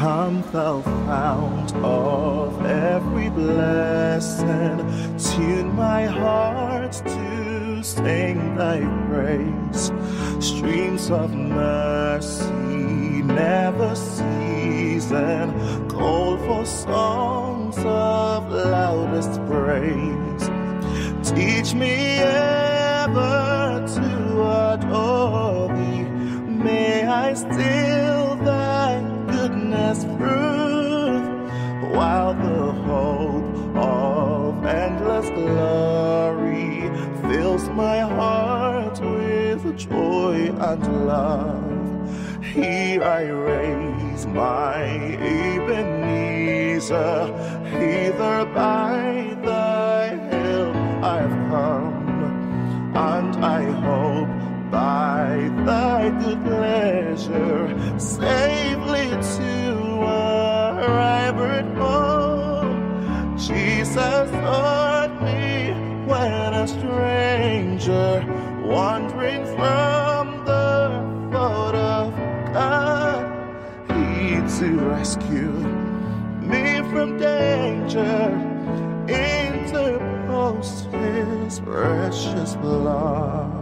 Come thou fount of every blessing, tune my heart to sing thy praise. Streams of mercy never ceasing, call for songs of loudest praise. Teach me ever to adore thee, may I still thy goodness prove, while the hope of endless glory fills my heart with joy and love. Here I raise my Ebenezer, hither by thy help I've come, and I hope by thy good pleasure safely to arrive at home. Jesus taught me when a stranger, wandering from the fold of God, he too rescued me from danger, interposed his precious blood.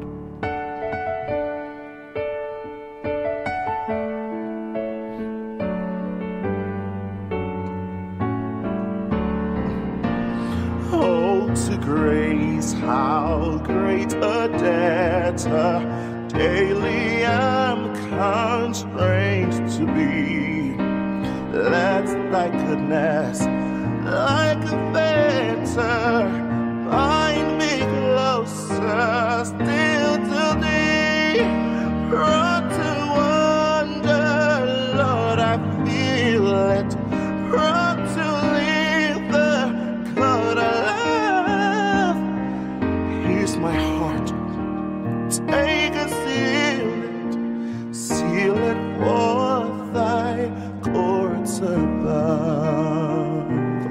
To grace, how great a debtor daily am constrained to be. Let thy goodness, like a fetter, bind me closer still to thee. Prone to wonder, Lord, I feel it. Prone to leave the cloud alive. Here's my heart, take a seal it for thy courts above.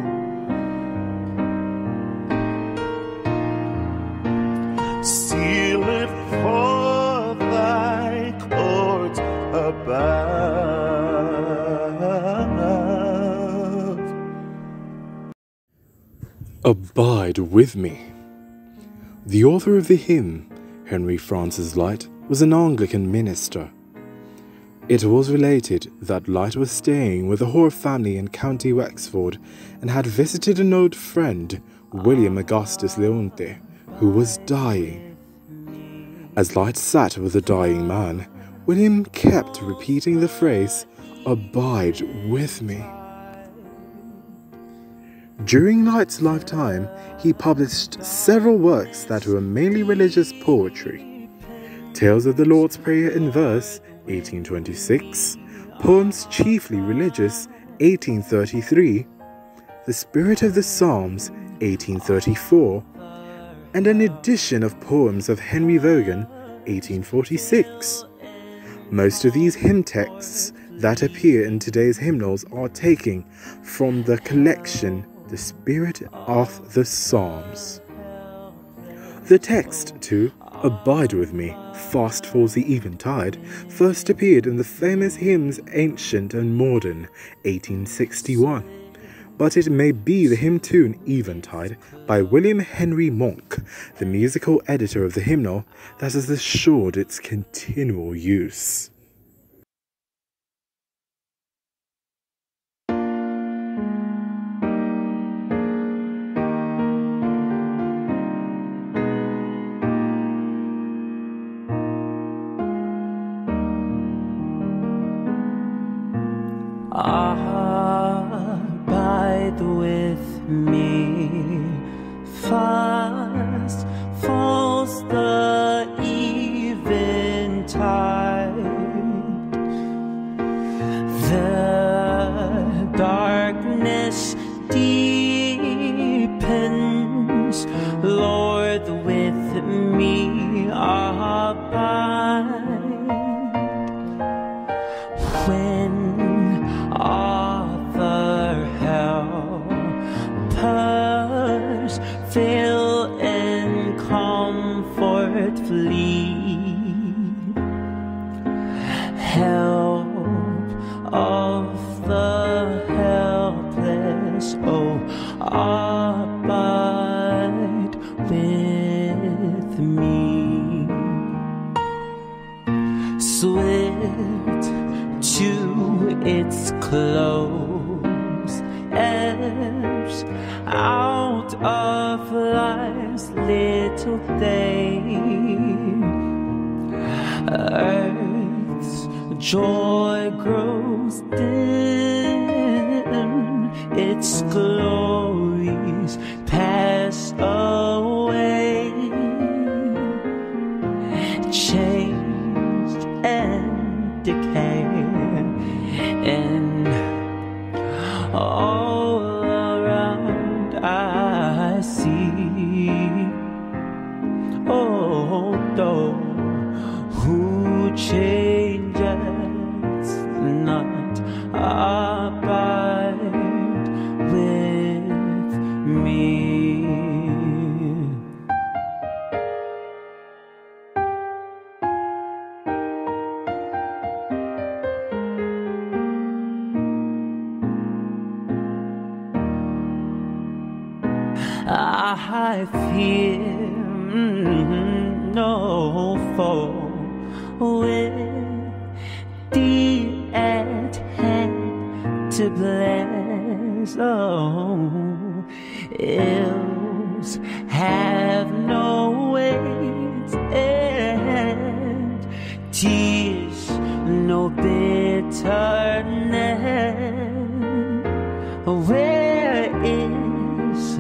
Seal it for thy courts above. Abide with me. The author of the hymn, Henry Francis Lyte, was an Anglican minister. It was related that Lyte was staying with the Hoare family in County Wexford and had visited an old friend, William Augustus Leonte, who was dying. As Lyte sat with the dying man, William kept repeating the phrase, "Abide with me." During Lyte's lifetime, he published several works that were mainly religious poetry. Tales of the Lord's Prayer in Verse, 1826, Poems Chiefly Religious, 1833, The Spirit of the Psalms, 1834, and an edition of poems of Henry Vaughan, 1846. Most of these hymn texts that appear in today's hymnals are taken from the collection The Spirit of the Psalms. The text to "Abide with me, fast falls the eventide" first appeared in the famous hymns Ancient and Modern, 1861, but it may be the hymn tune Eventide by William Henry Monk, the musical editor of the hymnal, that has assured its continual use. Abide with me, fast falls the eventide. The darkness deepens, Lord, with me abide. When other helpers fail and comfort flee, help of its close, ebbs out of life's little day. Earth's joy grows dim, its glories pass away, changed and decayed, and all around I see, oh, though who changes not abide with me. I fear no foe with thee at hand to bless. Oh, ills have no weight and tears no bitterness. Where is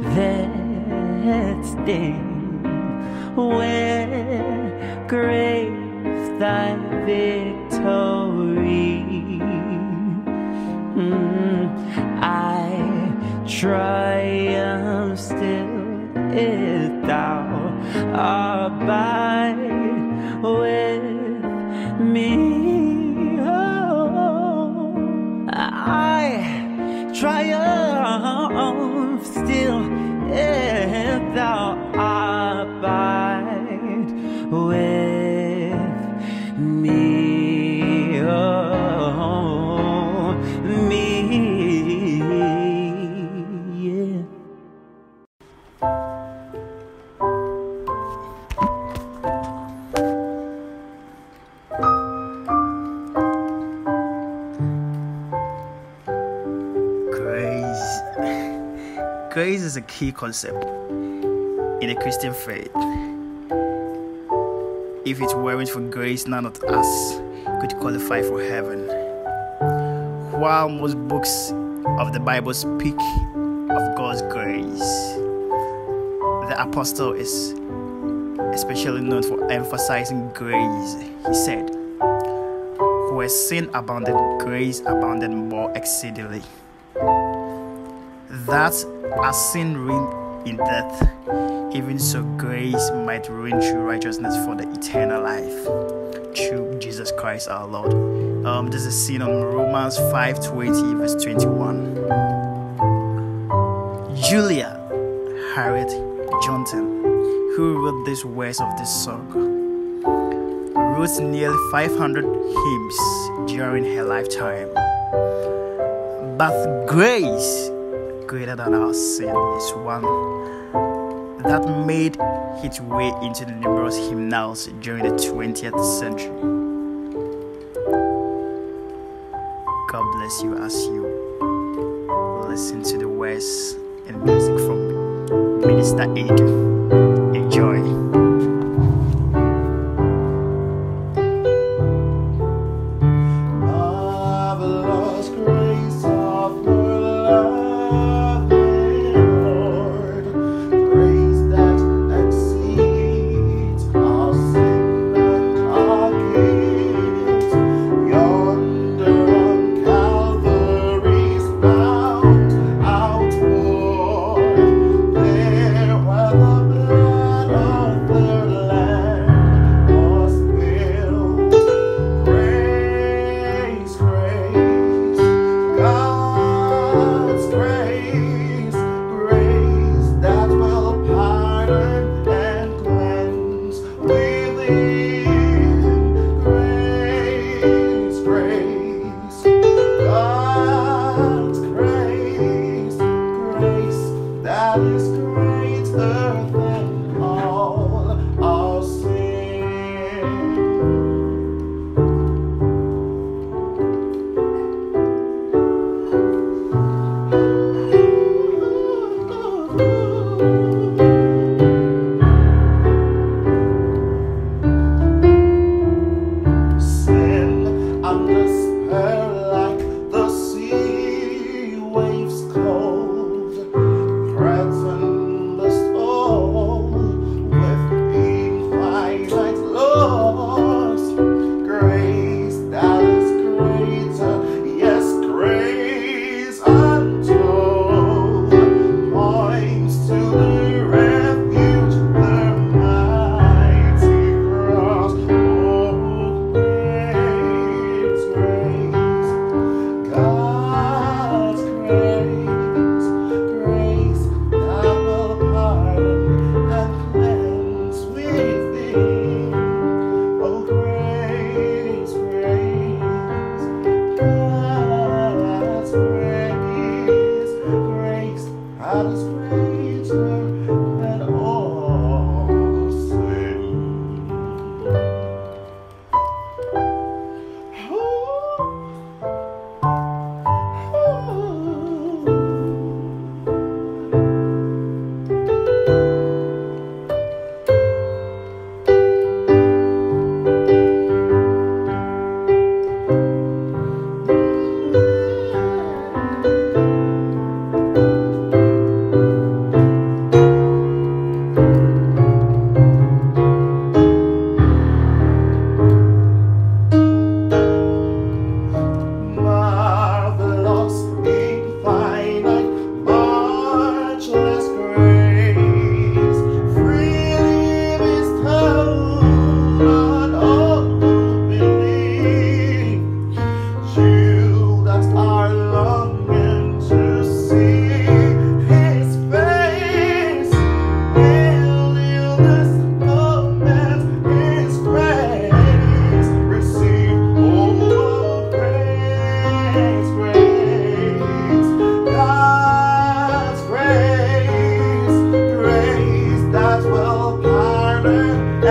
that sting? Where grave thy victory? I triumph still if thou abide with me. Oh, I triumph still if thou abide with me, oh, me, yeah. Grace is a key concept in the Christian faith. If it weren't for grace, none of us could qualify for heaven. While most books of the Bible speak of God's grace, the apostle is especially known for emphasizing grace. He said, "Where sin abounded, grace abounded more exceedingly." That as sin reigned in death, even so grace might reign through righteousness for the eternal life through Jesus Christ our Lord. This is seen on Romans 5:20 verse 21. Julia Harriet Johnson, who wrote these words of this song, wrote nearly 500 hymns during her lifetime. But grace greater than our sin is one that made its way into the numerous hymnals during the 20th century. God bless you as you listen to the words and music from Minister Edu. Enjoy. Marvelous grace of your love, Lord, grace that exceeds our sin and our guilt. Yonder on Calvary's mount outward, there where the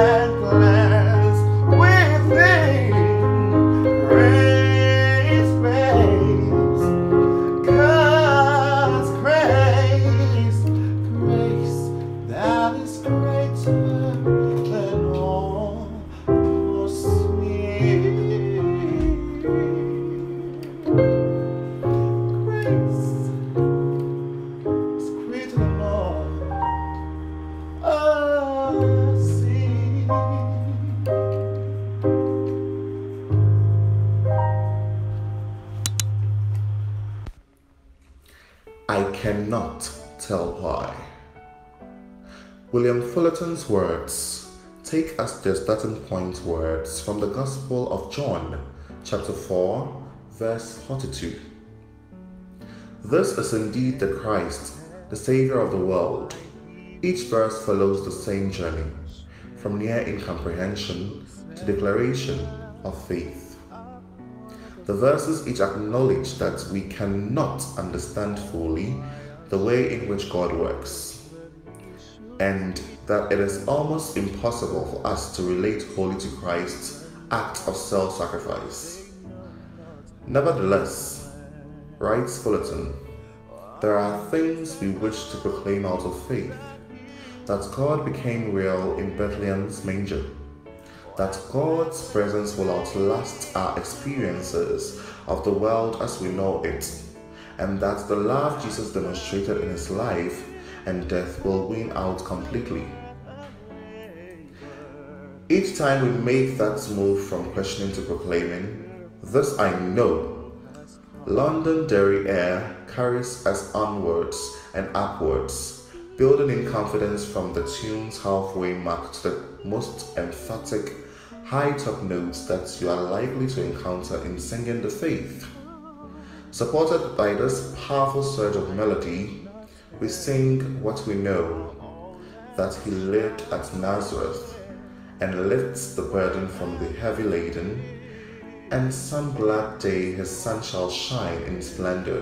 and cleanse within. Grace, grace, God's grace, grace that is greater than all for sweet. Grace is greater than all I see. I cannot tell why. William Fullerton's words take as their starting point words from the Gospel of John, chapter 4, verse 42. This is indeed the Christ, the Savior of the world. Each verse follows the same journey, from near incomprehension to declaration of faith. The verses each acknowledge that we cannot understand fully the way in which God works, and that it is almost impossible for us to relate wholly to Christ's act of self-sacrifice. Nevertheless, writes Fullerton, there are things we wish to proclaim out of faith: that God became real in Bethlehem's manger, that God's presence will outlast our experiences of the world as we know it, and that the love Jesus demonstrated in his life and death will win out completely. Each time we make that move from questioning to proclaiming, this I know: Londonderry air carries us onwards and upwards, building in confidence from the tune's halfway mark to the most emphatic high-top notes that you are likely to encounter in singing the faith. Supported by this powerful surge of melody, we sing what we know, that he lived at Nazareth and lifts the burden from the heavy laden, and some glad day his sun shall shine in splendor.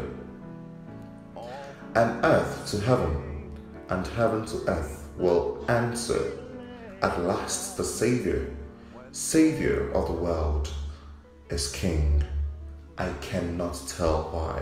And earth to heaven and heaven to earth will answer, at last the Savior, Savior of the world, is King. I cannot tell why.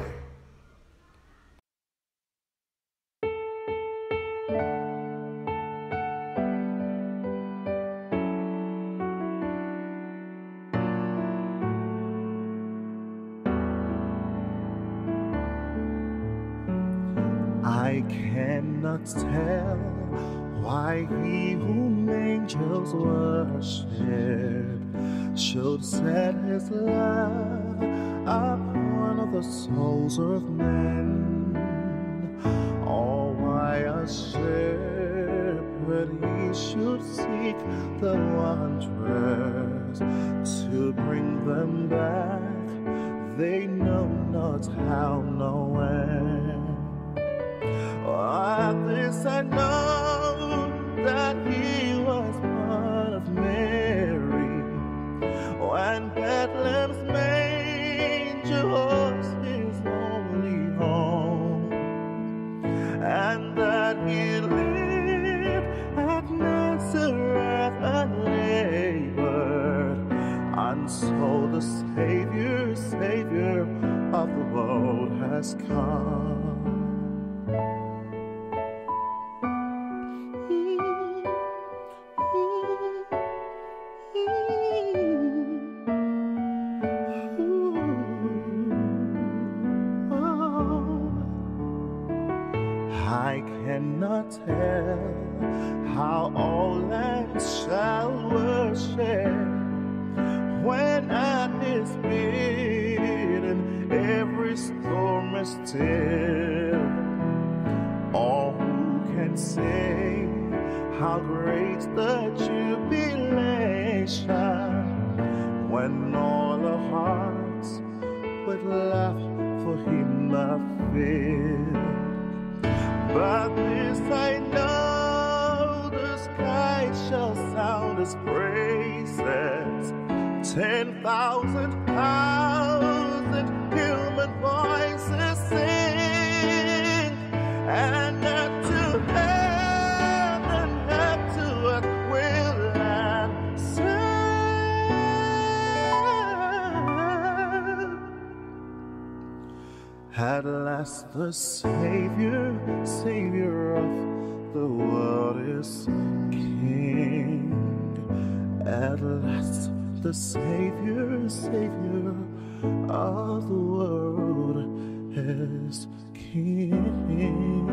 I cannot tell why he whom angels worship should set his love upon the souls of men, or why a shepherd he should seek the wanderers to bring them back, they know not how nor when. At this I know that he was born of Mary, when Bethlehem's manger was his only home, and that he lived at Nazareth and labored, and so the Savior, Savior of the world has come. I cannot tell how all lands shall worship when at his bidding every storm is still. Or who can say how great the jubilation when all our hearts with laugh for him are filled. But this I know, the sky shall sound his praises, 10,000 human voices sing, and earth to heaven, earth to earth will At last the Savior of the world is King. At last the Savior of the world is King.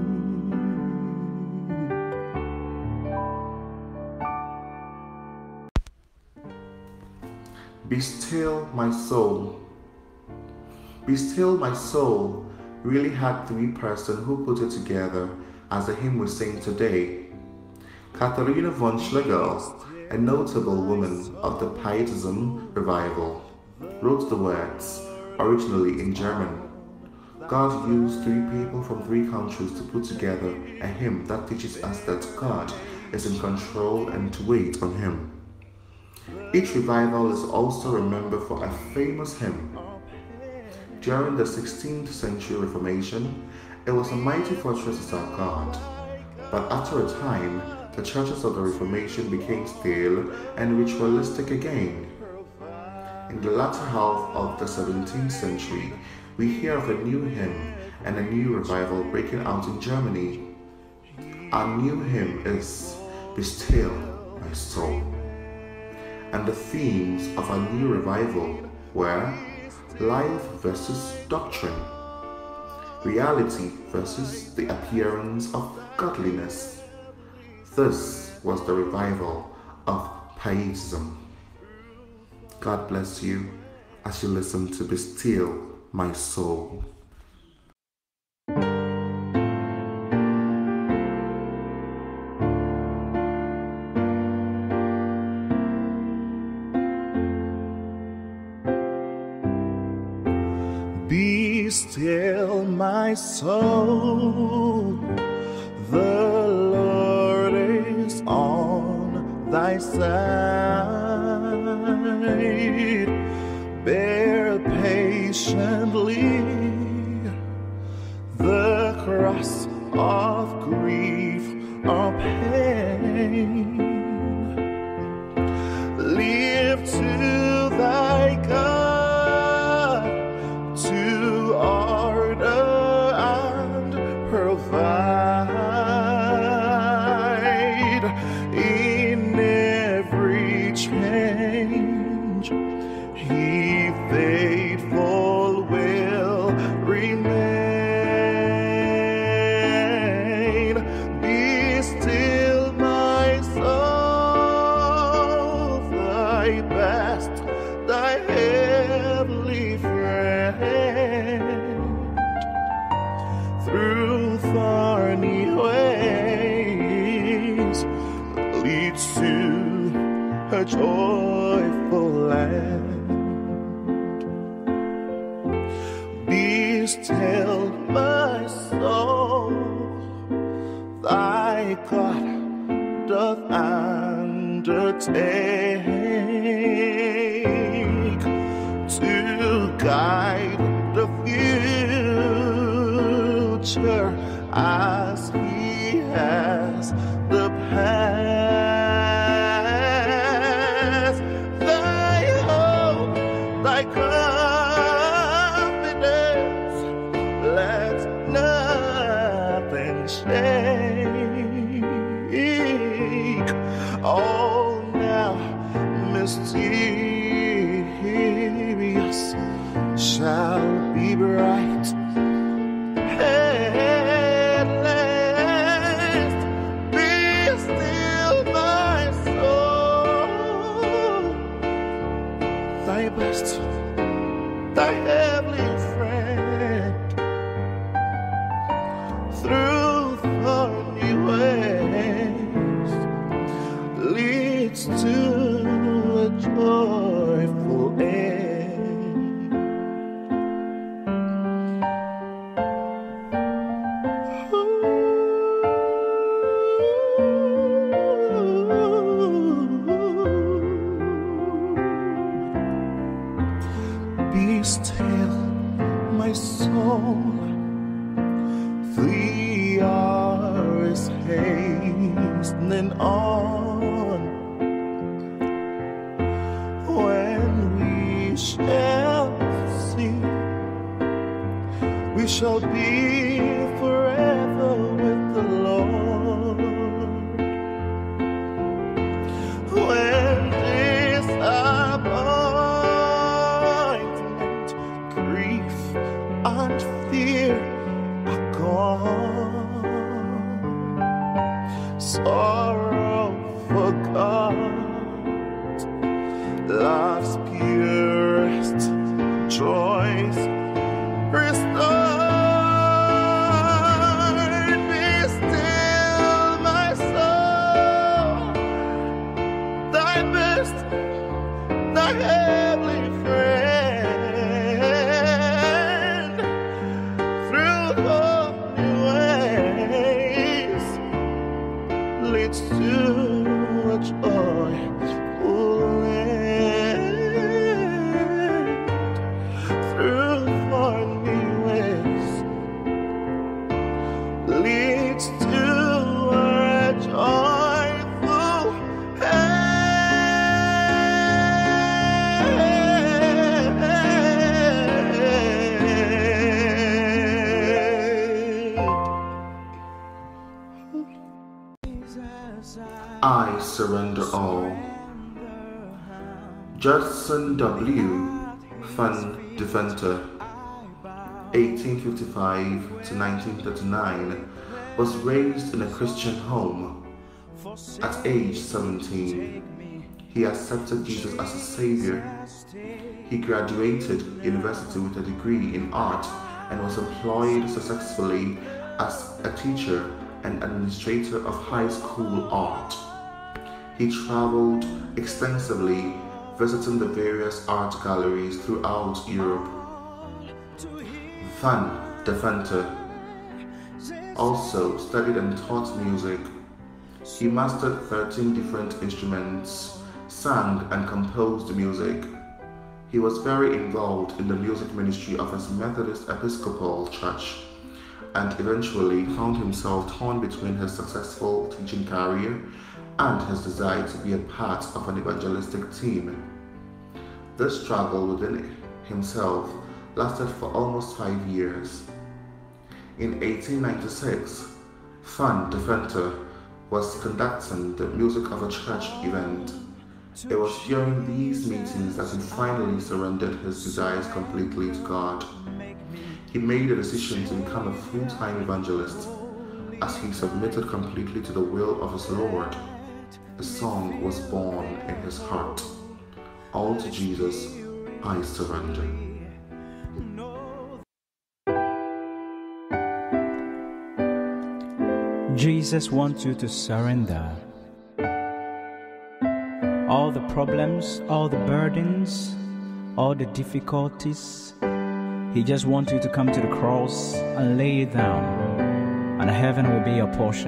Be still, my soul. Be still, my soul really had three persons who put it together as the hymn we sing today. Katharina von Schlegel, a notable woman of the Pietism revival, wrote the words, originally in German. God used three people from three countries to put together a hymn that teaches us that God is in control and to wait on Him. Each revival is also remembered for a famous hymn. During the 16th century Reformation, it was a mighty fortress of God. But after a time, the churches of the Reformation became stale and ritualistic again. In the latter half of the 17th century, we hear of a new hymn and a new revival breaking out in Germany. Our new hymn is Be Still, My Soul. And the themes of our new revival were life versus doctrine, reality versus the appearance of godliness. This was the revival of Pietism. God bless you as you listen to Be Still, My Soul. Be still, my soul, the Lord is on thy side. Bear patiently the cross of grief or pain. Live to thy God, to order and provide in every change. He faithful will remain. Be still, my soul, thy best, thy heavenly friend. Through thorny ways leads to a joyful land. Be still, my soul, thy God doth undertake to guide the future as He has the past. Thy hope, thy confidence, let nothing shake. All now mysterious shall be bright. At last, be still, my soul, thy best, thy heavenly friend. Through thorny ways leads to a joyful end. Be still, my soul, the hour is hastening on, when we shall see we shall be forever with the Lord. When disappointment, grief, and fear are gone, sorrow forgot, love's purest joys restored. Be still, my soul, thy best, thy heavenly friend, through holy ways, leads to a joyful end. Through thorny ways, leads to a joyful I surrender all. Judson W. Van Deventer, 1855 to 1939, was raised in a Christian home. At age 17, he accepted Jesus as his Savior. He graduated university with a degree in art and was employed successfully as a teacher and administrator of high school art. He traveled extensively, visiting the various art galleries throughout Europe. Van Deventer also studied and taught music. He mastered 13 different instruments, sang and composed music. He was very involved in the music ministry of his Methodist Episcopal Church, and eventually found himself torn between his successful teaching career and his desire to be a part of an evangelistic team. This struggle within himself lasted for almost 5 years. In 1896, Van Deventer was conducting the music of a church event. It was during these meetings that he finally surrendered his desires completely to God. He made a decision to become a full-time evangelist as he submitted completely to the will of his Lord. A song was born in his heart. All to Jesus, I surrender. Jesus wants you to surrender. All the problems, all the burdens, all the difficulties, He just wants you to come to the cross and lay it down, and heaven will be your portion.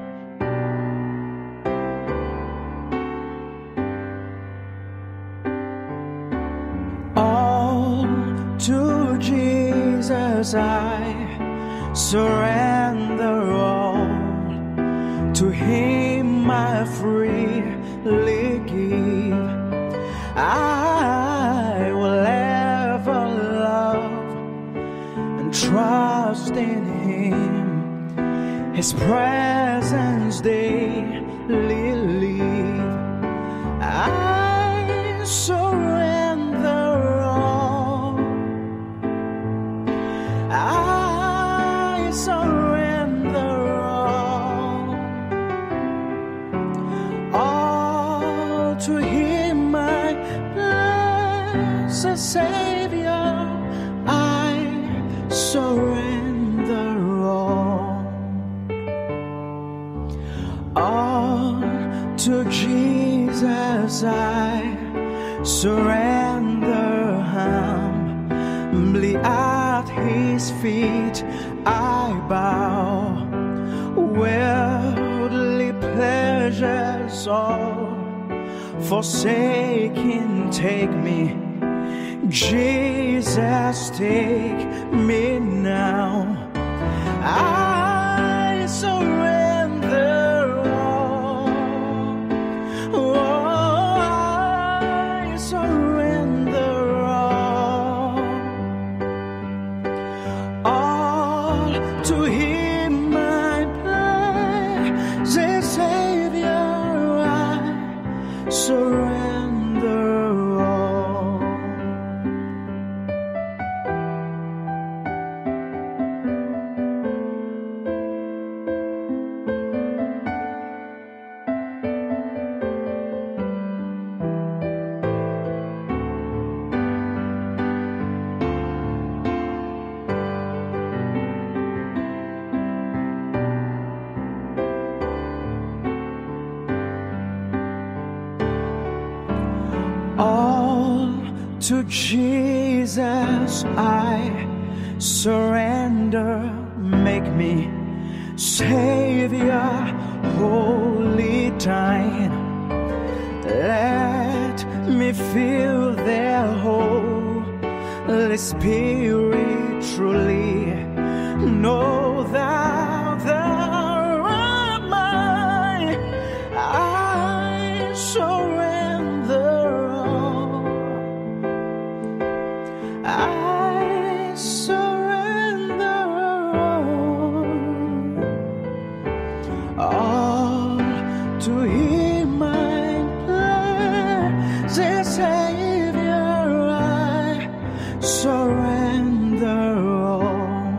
All to Jesus I surrender all. To Him I freely give. I will ever love and trust in Him. His presence daily live. I surrender all. I surrender all to Him, my blessed Savior. I surrender all to Jesus. I surrender humbly at His feet. I bow. Worldly pleasures all forsaken, take me. Jesus, take me now. I surrender all. Oh, I surrender all surrender all. All to Jesus I surrender. Make me Savior, wholly thine. Let me feel their Holy Spirit truly. Know thou art mine. I surrender all. I surrender all to Him, my blessed Savior. I surrender all.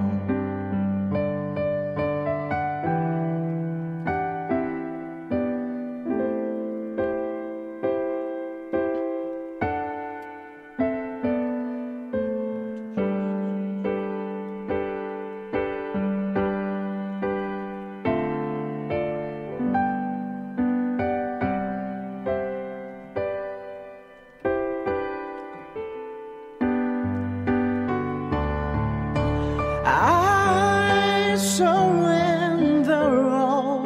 I surrender all.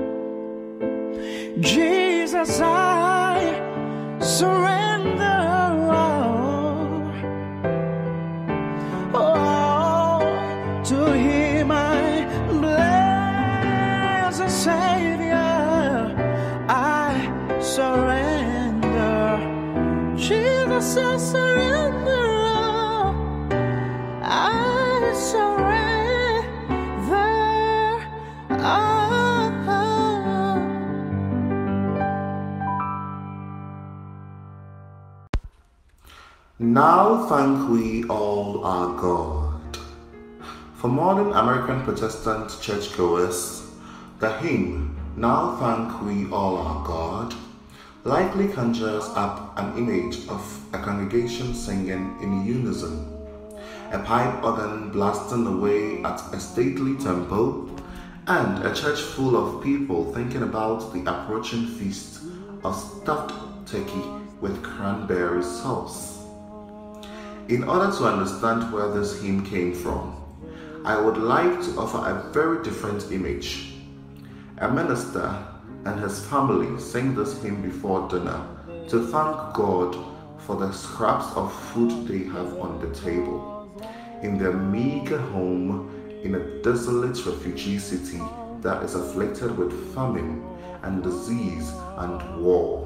Jesus, I surrender all. Oh, to Him, my blessed Savior, I surrender. Jesus, I surrender all. I surrender all. Now thank we all our God. For modern American Protestant churchgoers, the hymn, Now Thank We All Our God, likely conjures up an image of a congregation singing in unison, a pipe organ blasting away at a stately tempo, and a church full of people thinking about the approaching feast of stuffed turkey with cranberry sauce. In order to understand where this hymn came from, I would like to offer a very different image. A minister and his family sing this hymn before dinner to thank God for the scraps of food they have on the table, in their meager home in a desolate refugee city that is afflicted with famine and disease and war.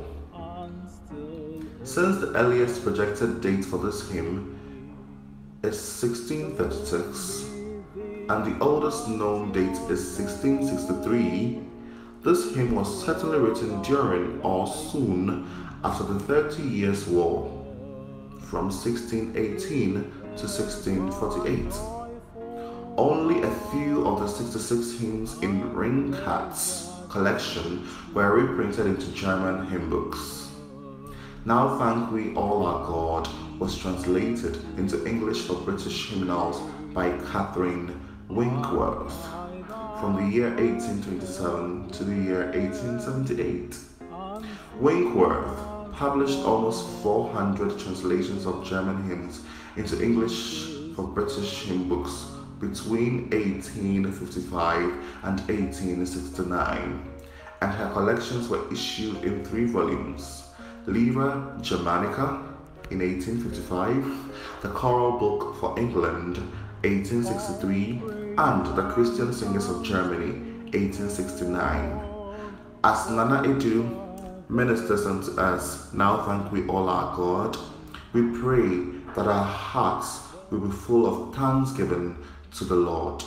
Since the earliest projected date for this hymn is 1636 and the oldest known date is 1663, this hymn was certainly written during or soon after the 30 Years' War, from 1618 to 1648. Only a few of the 66 hymns in Ringhart's collection were reprinted into German hymn books. Now Thank We All Our God was translated into English for British hymnals by Catherine Winkworth from the year 1827 to the year 1878. Winkworth published almost 400 translations of German hymns into English for British hymn books between 1855 and 1869, and her collections were issued in 3 volumes: Lyra Germanica in 1855, the Choral Book for England 1863, and the Christian Singers of Germany 1869. As Nana Edu ministers unto us, Now Thank We All Our God, we pray that our hearts will be full of thanksgiving to the Lord.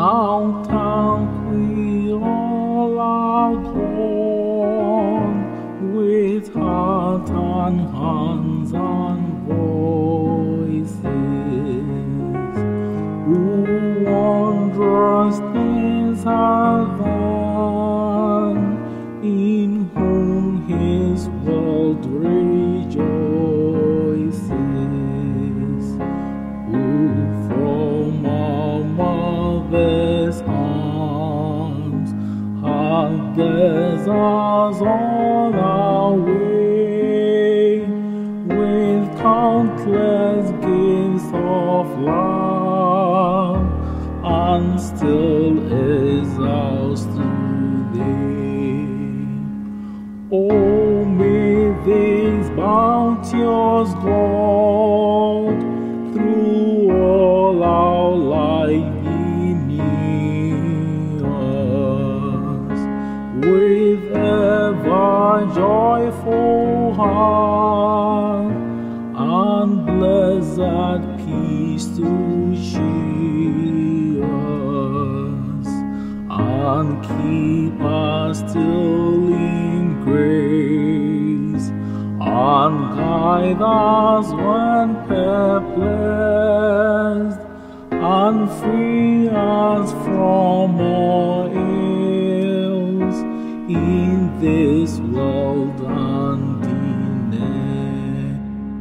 Now thank we all are gone, with heart and hands and voices, who wondrous things have done, in whom his world rejoices, who from our mother's arms hath blessed us on our way, with countless gifts of love, and still is ours today. Oh, may this bounteous God through all our life be near us, with ever joyful heart and blessed peace to cheer us, and keep us still in grace, and guide us when perplexed, and free us from all ills in this world and the next.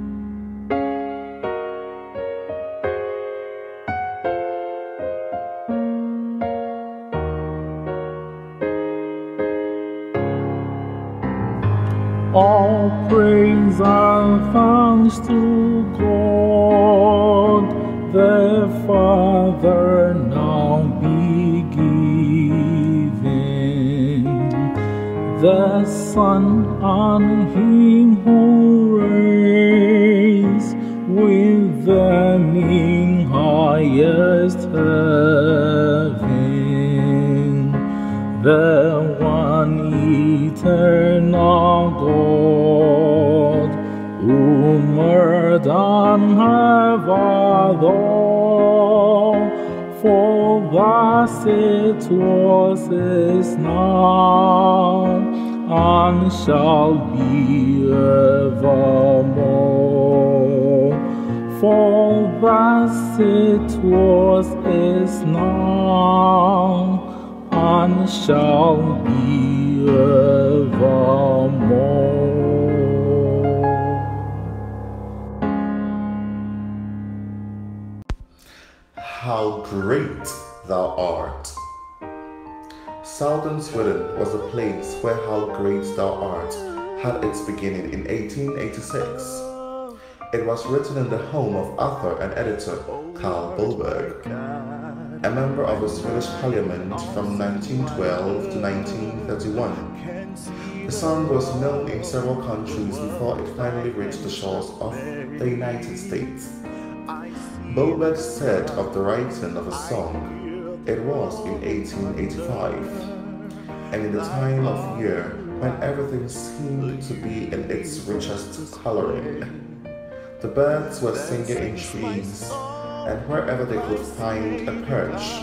All praise and thanks to God, the Father, now be given, the Son, and Him who reigns with them in highest heaven, the one eternal God, who murdered and have all, for thus it was, is now, and shall be evermore. For thus it was, is now, and shall be evermore. How great thou art! Southern Sweden was a place where How Great Thou Art had its beginning in 1886. It was written in the home of author and editor Carl Boberg, a member of the Swedish Parliament from 1912 to 1931. The song was known in several countries before it finally reached the shores of the United States. Boberg said of the writing of the song, it was in 1885, and in the time of year when everything seemed to be in its richest coloring. The birds were singing in trees and wherever they could find a perch.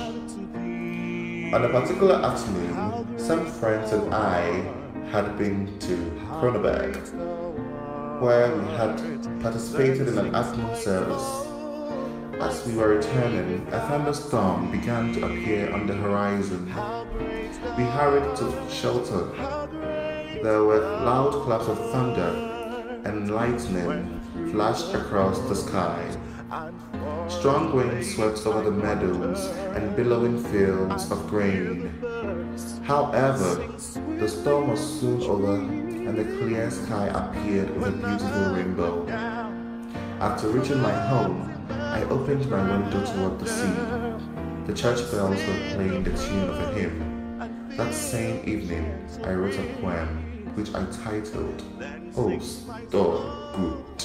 On a particular afternoon, some friends and I had been to Kronoberg, where we had participated in an afternoon service. As we were returning, a thunderstorm began to appear on the horizon. We hurried to shelter. There were loud claps of thunder, and lightning flashed across the sky. Strong winds swept over the meadows and billowing fields of grain. However, the storm was soon over, and the clear sky appeared with a beautiful rainbow. After reaching my home, I opened my window toward the sea. The church bells were playing the tune of a hymn. That same evening, I wrote a poem which I titled, O Stor Gud,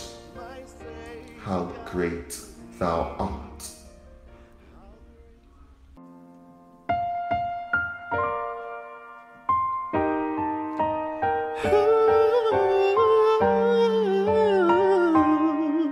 How Great Thou Art.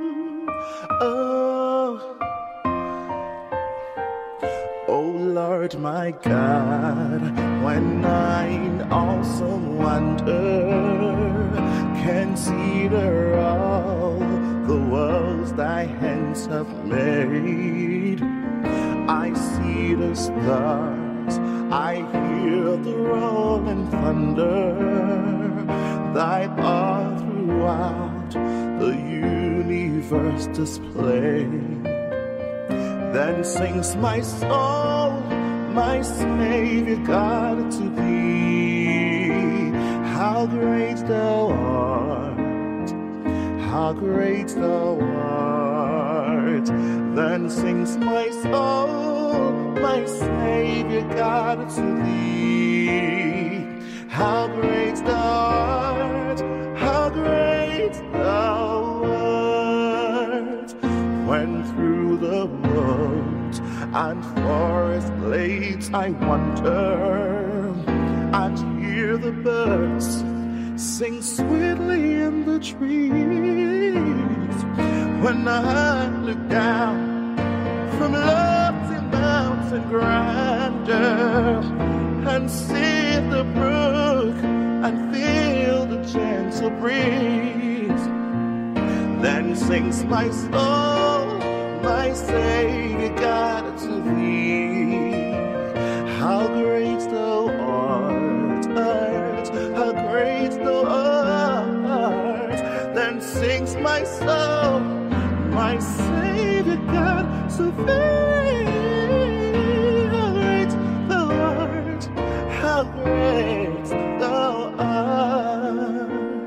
Oh Lord, Lord my God, when I in awesome wonder consider all the worlds thy hands have made. I see the stars, I hear the rolling thunder, thy power throughout the universe displayed. Then sings my soul, my Savior God, to thee. How great thou art, how great thou art. Then sings my soul, my Savior God, to thee. How great thou art, how great thou art. When through the woods and forest glades I wander and hear the birds sing sweetly in the trees. When I look down from lofty mountain grandeur and see the brook and feel the gentle breeze, then sings my soul, my Savior God, to thee. How great thou art, how great thou art. Then sings my soul, my Savior God, to thee. How great thou art, how great thou art.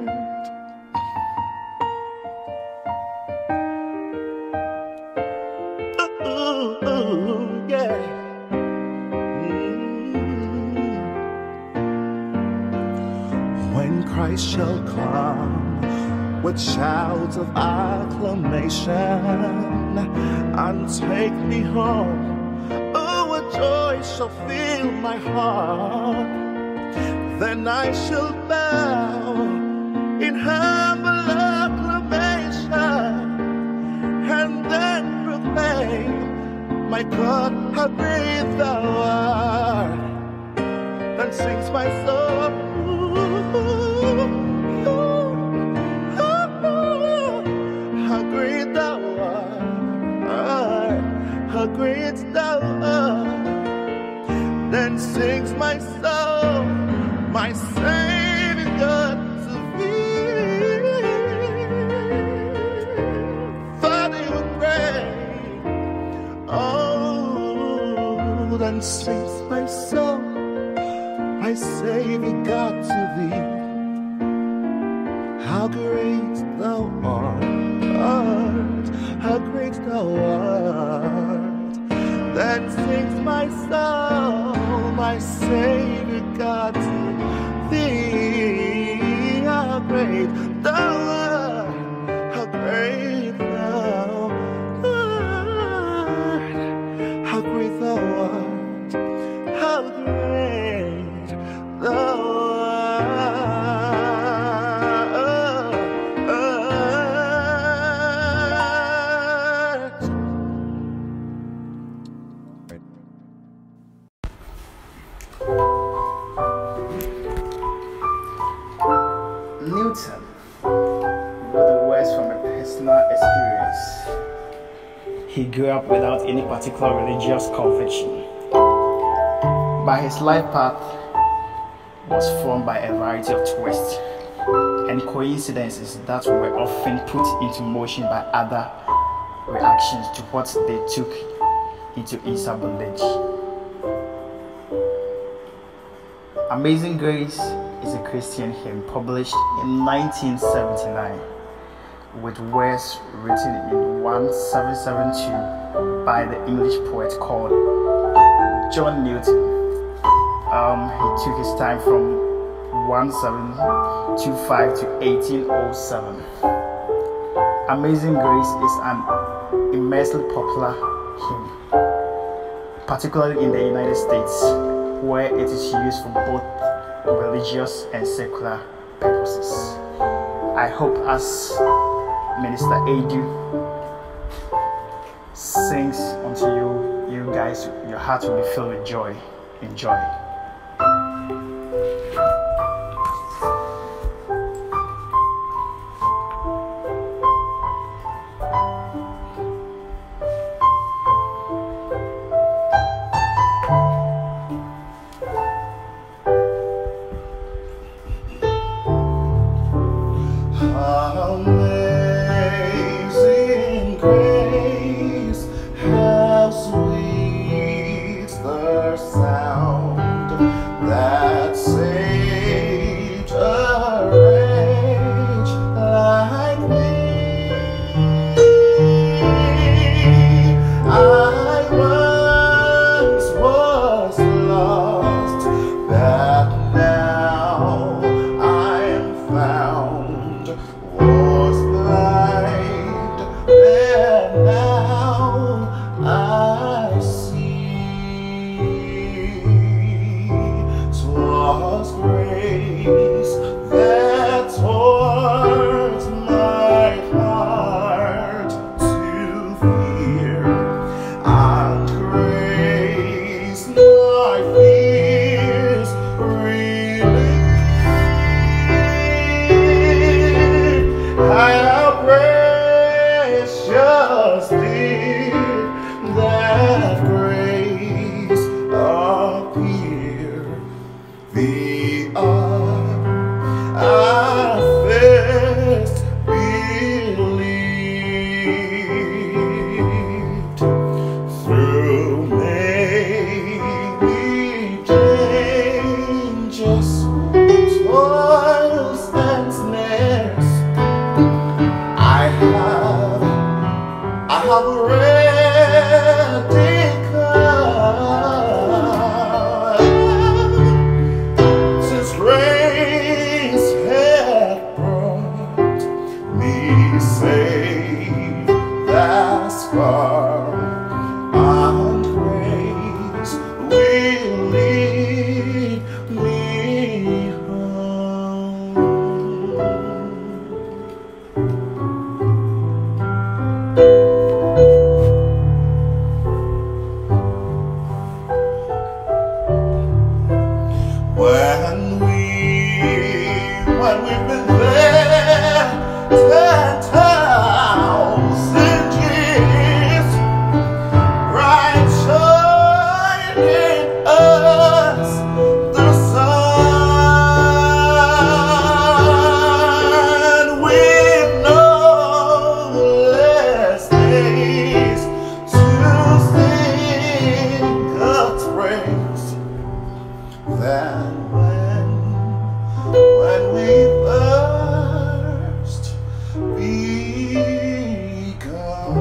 Ooh, yeah. When Christ shall come with shouts of acclamation and take me home, oh, what joy shall fill my heart. Then I shall bow in humble acclamation and then proclaim, my God, how great thou art. Then sings my soul, how great thou art, how great thou art. Then sings my soul, my Savior God, to thee. Father, you pray, oh, then sings my soul, my Savior God, to thee. How great thou art, how great thou art. Then sings my soul, my Savior God, to thee. How great thou art, how great thou art, how great thou art, how great thou art. Newton wrote the words from a personal experience. He grew up without any particular religious conviction, but his life path was formed by a variety of twists and coincidences that were often put into motion by other reactions to what they took into inside bondage. Amazing Grace is a Christian hymn published in 1979 with words written in 1772 by the English poet called John Newton. He took his time from 1725 to 1807. Amazing Grace is an immensely popular hymn, particularly in the United States, where it is used for both religious and secular purposes. I hope as Minister Edu sings unto you, you guys, your heart will be filled with joy. Enjoy. Amazing grace, how sweet the sound that saved a wretch like me. I once was lost, but now I am found. Was blind, and now I see. 'Twas grace that taught my heart to fear, and grace my fears relieved. How precious did that grace appear the hour I first believed. Through many dangers, toils and snares, I have already come, since grace had brought me safe thus far, and grace will lead me home. When we've been there 10,000 years, bright shining us the sun, with no less days to sing God's praise than when we first begun.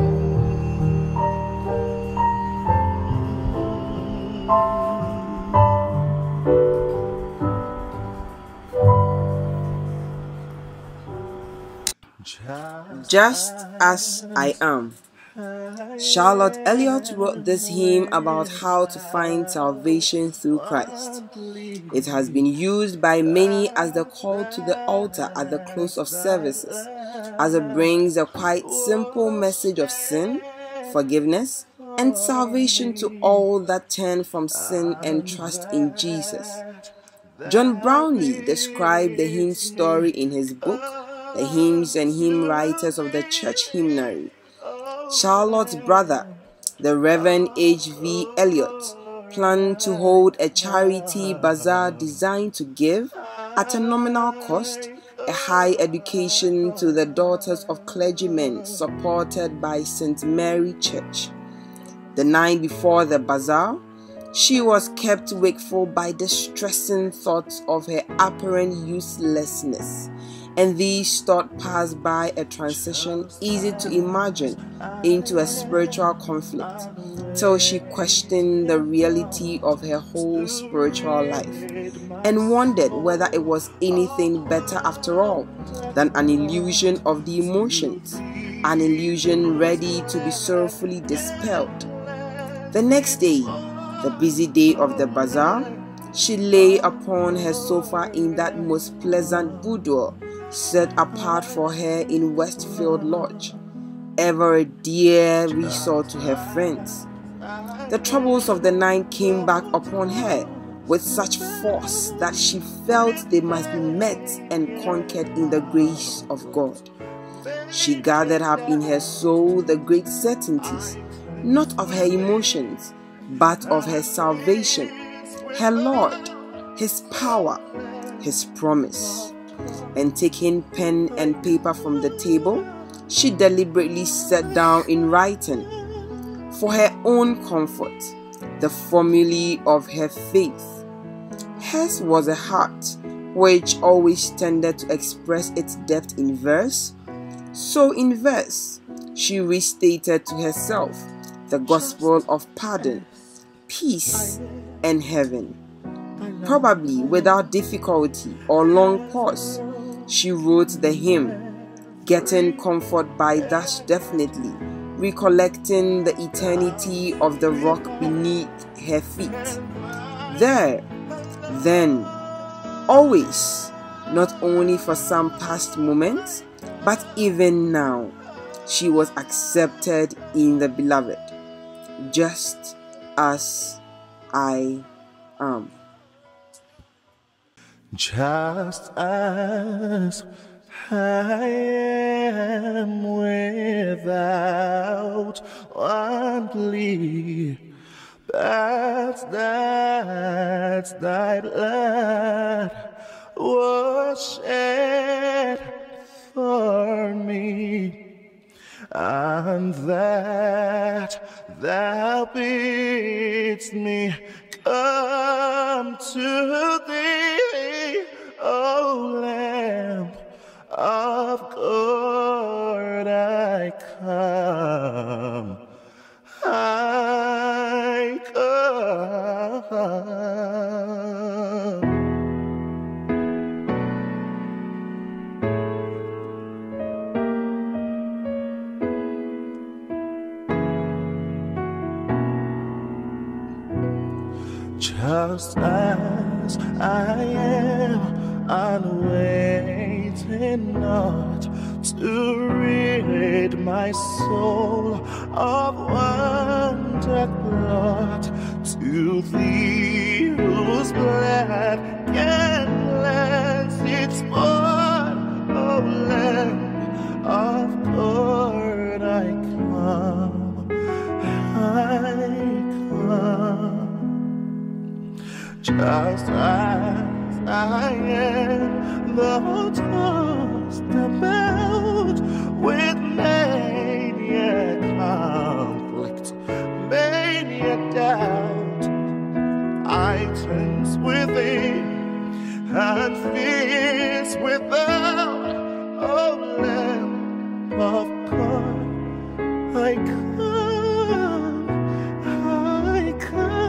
Just as I am. Charlotte Elliott wrote this hymn about how to find salvation through Christ. It has been used by many as the call to the altar at the close of services, as it brings a quite simple message of sin, forgiveness, and salvation to all that turn from sin and trust in Jesus. John Brownlee described the hymn story in his book, The Hymns and Hymn Writers of the Church Hymnary. Charlotte's brother, the Reverend H.V. Elliott, planned to hold a charity bazaar designed to give, at a nominal cost, a high education to the daughters of clergymen supported by St. Mary Church. The night before the bazaar, she was kept wakeful by distressing thoughts of her apparent uselessness, and these thoughts passed by a transition easy to imagine into a spiritual conflict, till she questioned the reality of her whole spiritual life, and wondered whether it was anything better after all than an illusion of the emotions, an illusion ready to be sorrowfully dispelled. The next day, the busy day of the bazaar, she lay upon her sofa in that most pleasant boudoir set apart for her in Westfield Lodge, ever a dear resort to her friends. The troubles of the night came back upon her with such force that she felt they must be met and conquered in the grace of God. She gathered up in her soul the great certainties, not of her emotions, but of her salvation, her Lord, His power, His promise. And taking pen and paper from the table, she deliberately sat down in writing, for her own comfort, the formulae of her faith. Hers was a heart which always tended to express its depth in verse. So in verse, she restated to herself the gospel of pardon, peace, and heaven. Probably without difficulty or long pause, she wrote the hymn, getting comfort by thus definitely recollecting the eternity of the rock beneath her feet. There, then, always, not only for some past moments, but even now, she was accepted in the Beloved, just as I am. Just as I am, without one plea, that's thy blood was shed for me, and that thou bidst me come to thee, O Lamb of God, I come, I come. Just as I am, unwaiting not to rid my soul of wonder brought to thee, whose blood can cleanse its born, O Lamb of God, I come, I come. Just as I am, though tossed about with mania conflict, mania doubt, I tense within and fears without, O Lamb of God, I come, I come.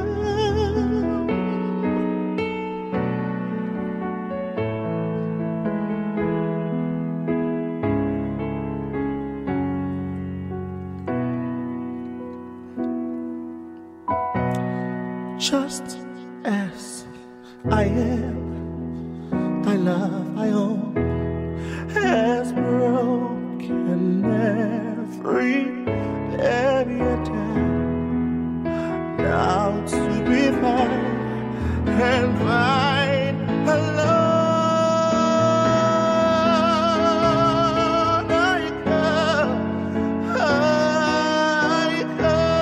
Just as I am, thy love I own has broken every barrier down, now to be thine and thine alone. I come, I come.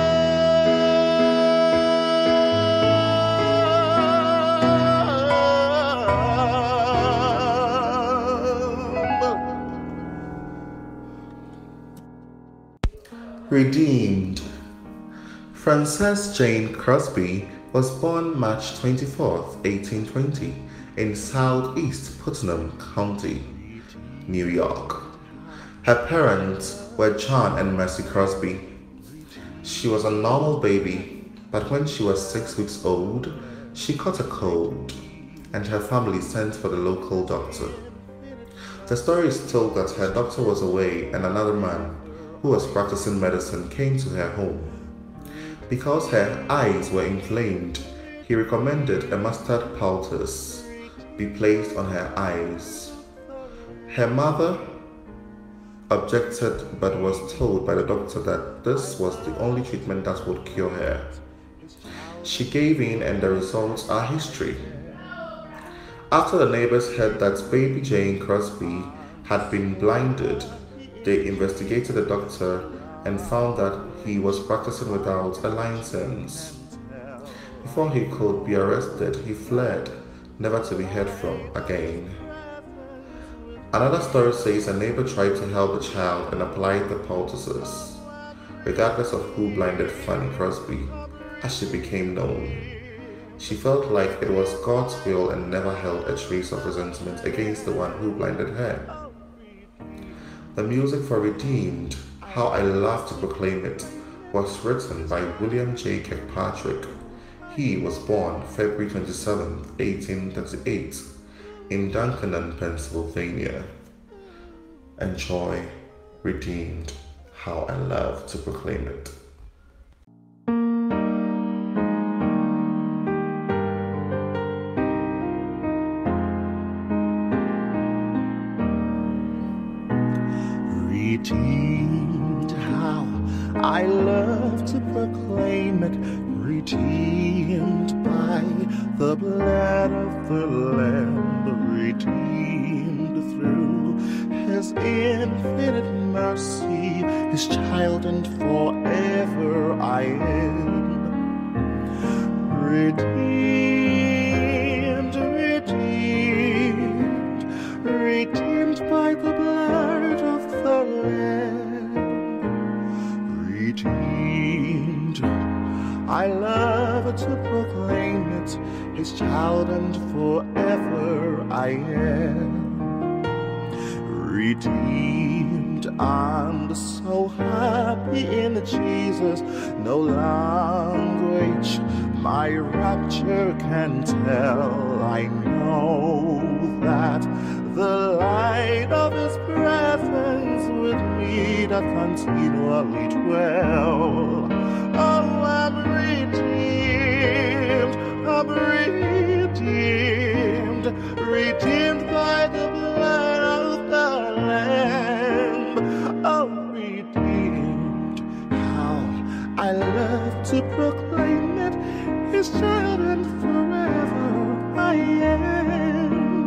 Redeemed. Frances Jane Crosby was born March 24, 1820, in Southeast Putnam County, New York. Her parents were John and Mercy Crosby. She was a normal baby, but when she was 6 weeks old, she caught a cold, and her family sent for the local doctor. The story is told that her doctor was away and another man who was practicing medicine came to her home. Because her eyes were inflamed, he recommended a mustard poultice be placed on her eyes. Her mother objected but was told by the doctor that this was the only treatment that would cure her. She gave in and the results are history. After the neighbors heard that baby Jane Crosby had been blinded, they investigated the doctor and found that he was practicing without a license. Before he could be arrested, he fled, never to be heard from again. Another story says a neighbor tried to help the child and applied the poultices, regardless of who blinded Fanny Crosby, as she became known. She felt like it was God's will and never held a trace of resentment against the one who blinded her. The music for Redeemed, How I Love to Proclaim It, was written by William J. Kirkpatrick. He was born February 27, 1838, in Duncannon, Pennsylvania. Enjoy Redeemed, How I Love to Proclaim It. Redeemed, how I love to proclaim it, redeemed by the blood of the Lamb, redeemed through His infinite mercy, His child and forever I am. Redeemed, redeemed, redeemed by the blood of the Lamb, redeemed. I love to proclaim it, His child and forever I am. Redeemed, I'm so happy in Jesus, no language my rapture can tell. I know that the light of His presence with me doth continually dwell. Oh, I'm redeemed, redeemed by the blood of the Lamb. Oh, redeemed, how I love to proclaim it, His child and forever I am.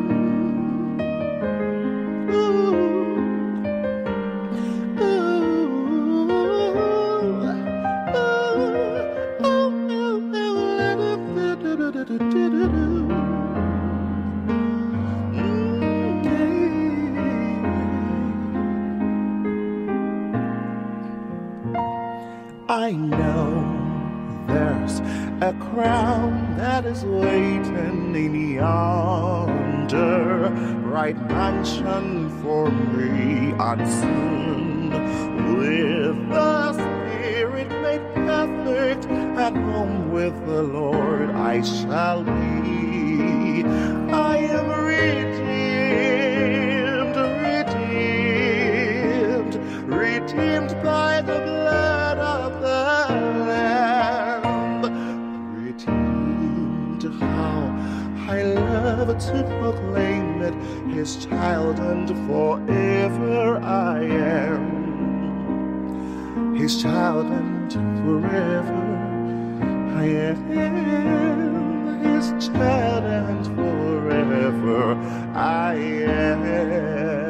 I know there's a crown that is waiting in yonder bright mansion for me, and soon with the Spirit made perfect at home with the Lord I shall be. I am redeemed by the blood of the Lamb. Redeemed, how I love to proclaim it, His child and forever I am. His child and forever I am. His child and forever I am.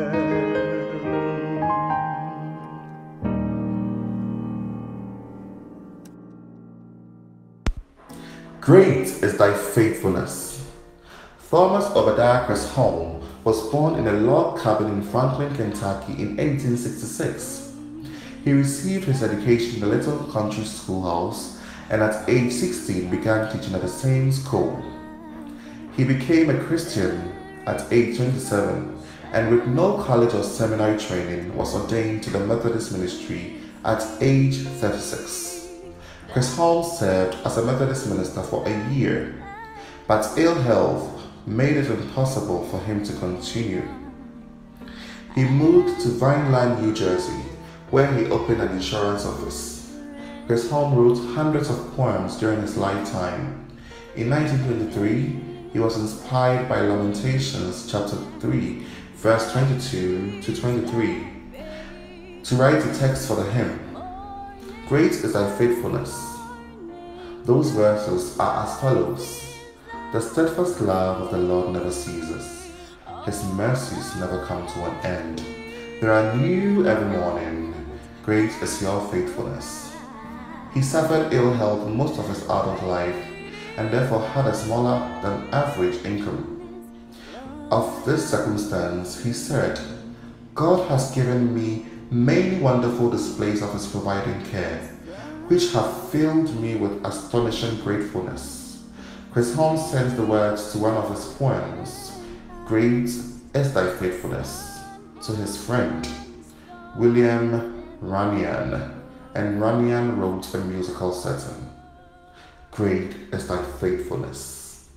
Great is thy faithfulness. Thomas Obadiah Cresholm was born in a log cabin in Franklin, Kentucky in 1866. He received his education in a little country schoolhouse and at age 16 began teaching at the same school. He became a Christian at age 27 and with no college or seminary training was ordained to the Methodist ministry at age 36. Cresholm served as a Methodist minister for a year, but ill health made it impossible for him to continue. He moved to Vineland, New Jersey, where he opened an insurance office. Cresholm wrote hundreds of poems during his lifetime. In 1923, he was inspired by Lamentations chapter 3, verse 22 to 23, to write the text for the hymn, Great is thy faithfulness. Those verses are as follows. The steadfast love of the Lord never ceases. His mercies never come to an end. They are new every morning. Great is your faithfulness. He suffered ill health most of his adult life and therefore had a smaller than average income. Of this circumstance, he said, God has given me many wonderful displays of his providing care, which have filled me with astonishing gratefulness. Chris Holmes sends the words to one of his poems, Great is thy faithfulness, to his friend, William Runyan, and Runyan wrote the musical setting. Great is thy faithfulness.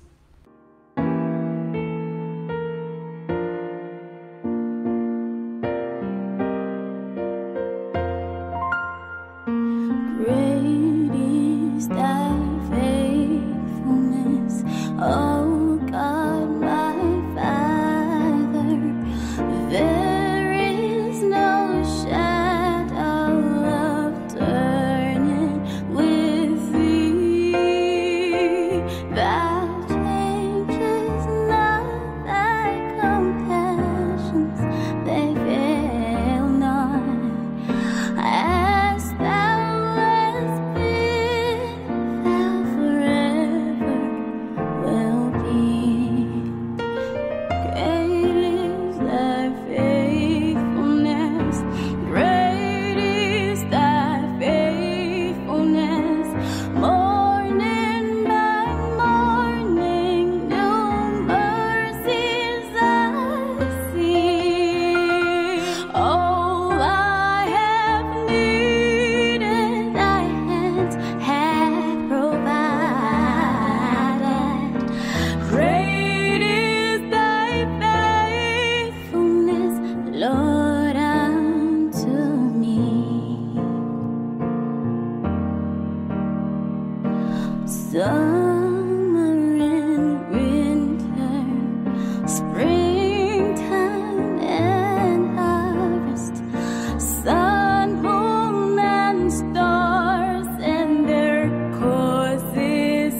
Great is thy faithfulness, O God, my Father. There is no shadow of turning with thee. Thou changes not, thy compassions, they fail not. As thou hast been, thou forever will be. Great is thy faithfulness, great is thy faithfulness. Morning by morning, new mercies I see. All I have needed, thy hands have provided. Great is thy faithfulness, Lord, unto me. Summer and winter, springtime and harvest, sun, moon, and stars, and their courses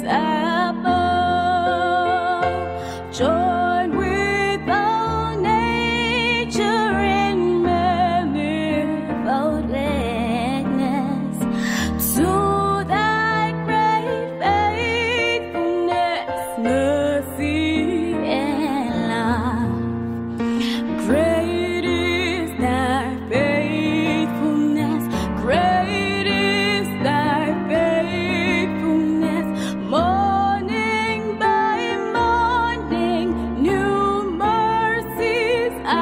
above, join with all nature in manifold witness to thy great faithfulness, mercy, and love. Great is thy faithfulness, great is thy faithfulness. Morning by morning, new mercies I.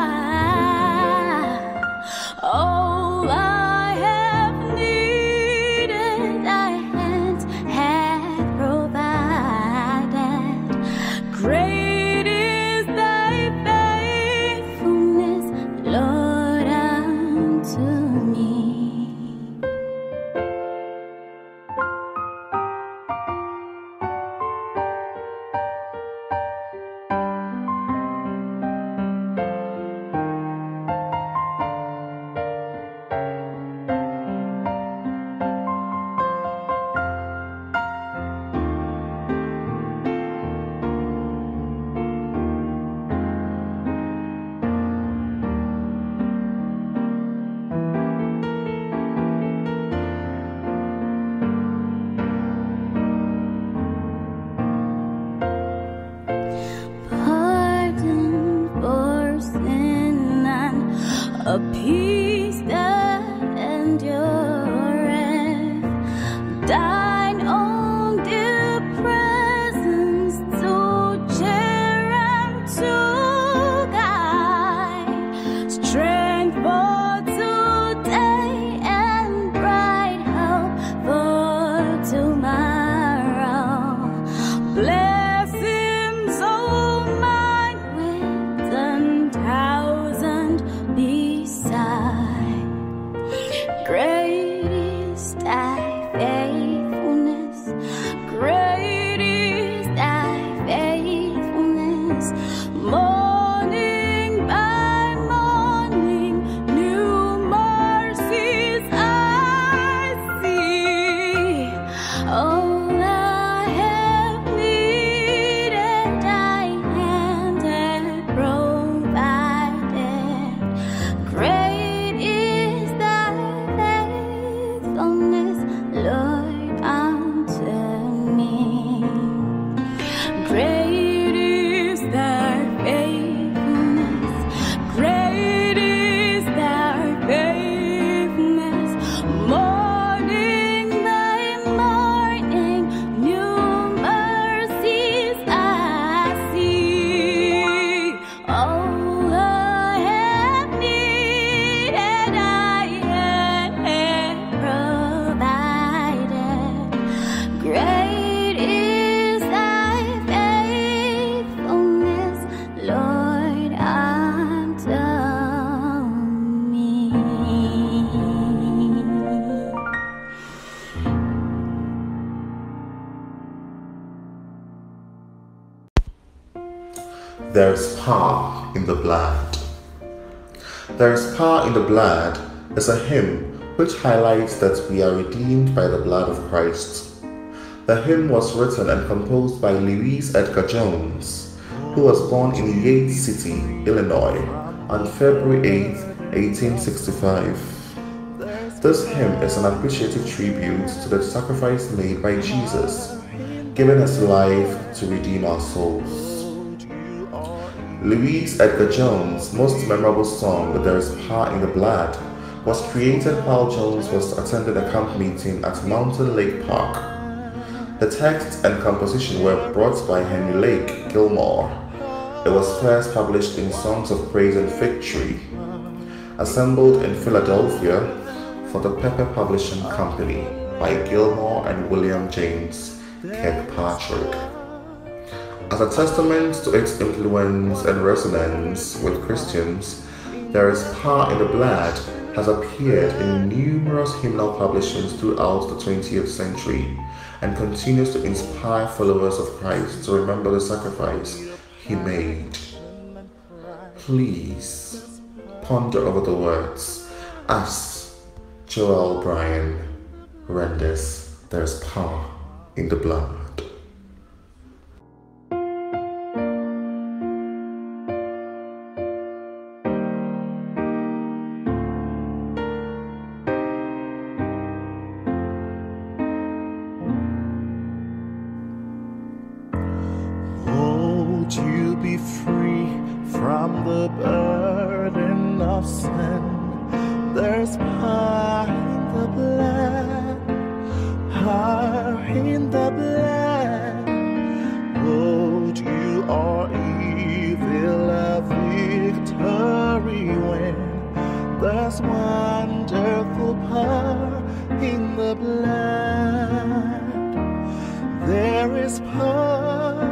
All I have needed, thy hands have provided. Great is thy faithfulness, Lord, unto me. Pardon for sin and a peace that endureth. Thine own dear presence to cheer and to guide. Strength for today and bright hope for tomorrow. Blessings, oh mine, with 10,000 beside. Great is thy faithfulness, great is thy faithfulness. Morning by morning, new mercies I see. Oh, There's Power in the Blood. There's Power in the Blood is a hymn which highlights that we are redeemed by the blood of Christ. The hymn was written and composed by Louis Edgar Jones, who was born in Yates City, Illinois, on February 8, 1865. This hymn is an appreciative tribute to the sacrifice made by Jesus, giving his life to redeem our souls. Louis Edgar Jones' most memorable song, There is Power in the Blood, was created while Jones was attending a camp meeting at Mountain Lake Park. The text and composition were brought by Henry Lake Gilmore. It was first published in Songs of Praise and Victory, assembled in Philadelphia for the Pepper Publishing Company by Gilmore and William James Kirkpatrick. As a testament to its influence and resonance with Christians, There is Power in the Blood has appeared in numerous hymnal publications throughout the 20th century and continues to inspire followers of Christ to remember the sacrifice he made. Please ponder over the words as Joel Bryan renders There's Power in the Blood. Won't you be free from the burden of sin? There's power in the blood, power in the blood. Would you or evil a victory win? There's wonderful power in the blood. There is power,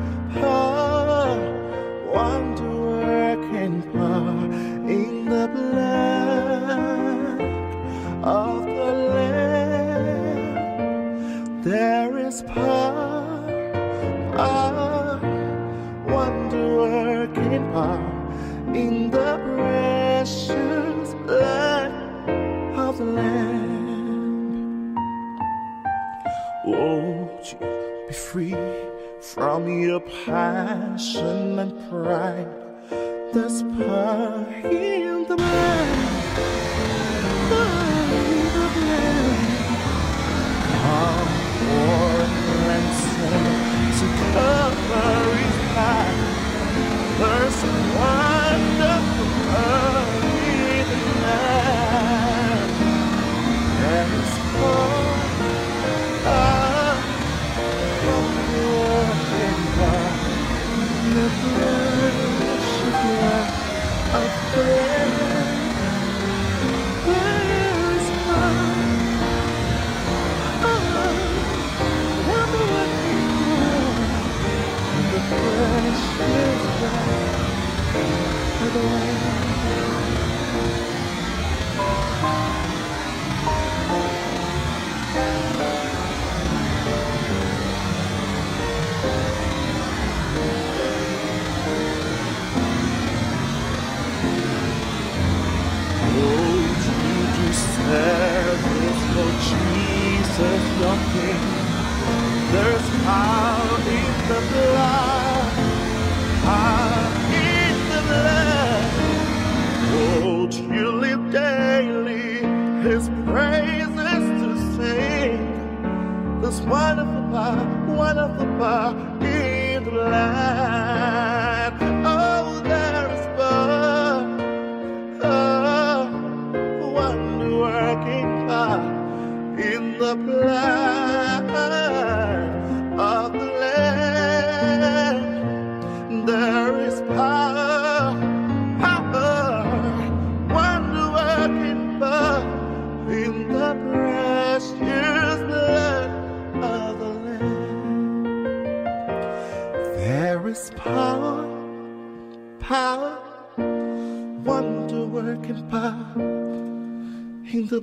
wonder-working power in the blood of the Lamb. There is power, wonder-working power in the precious blood of the Lamb. Won't you be free from your passion and pride? There's power in the blood, power in the blood. Come for ransom to cover his life. There's a wonderful power in the blood. There is power. The precious blood of the Lamb. There is power, wonder-working power in the precious blood of the Lamb. Service for Jesus your King. There's power in the blood, power in the blood. Won't you live daily his praises to sing? There's wonderful power in the blood. Oh, there is power, wonder-working power in the blood of the Lamb. There is power, wonder-working power in the precious blood of the Lamb. There is power, wonder-working power in the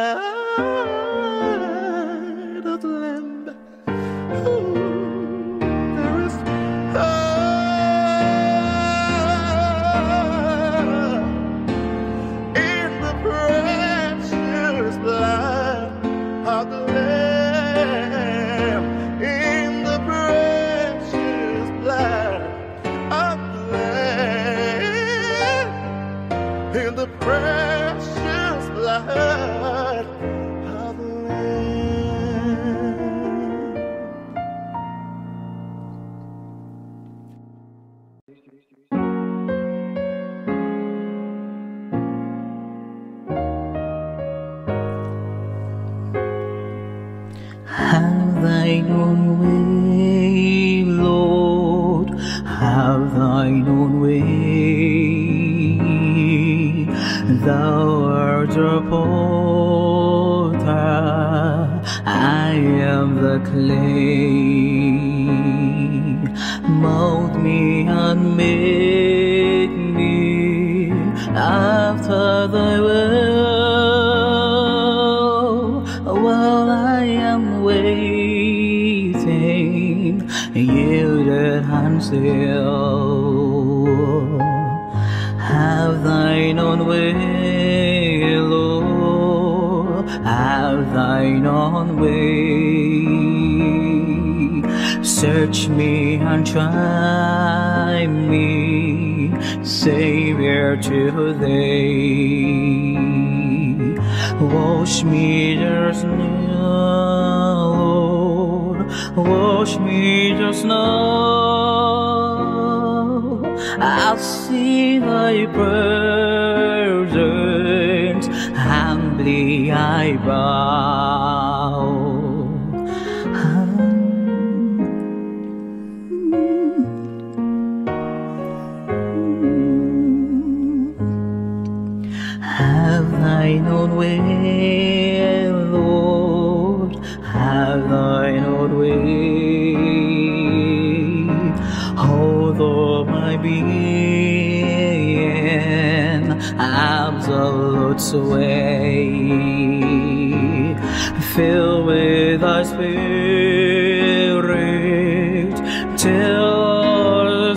blood of the Lamb. Ooh, there is power, of the Lamb. Have thine own way, Lord, have thine own way. Thou art a potter, I am the clay. Mold me and make me after thy will, while I am waiting, yielded and still. Have thine own way, Lord, have thine own way. Search me and try me, Savior, today. Wash me just now, Lord, wash me just now. I'll see thy presence, humbly I bow. Have thine own way, Lord, have thine own way. Although my being absolute sway, fill with thy spirit till I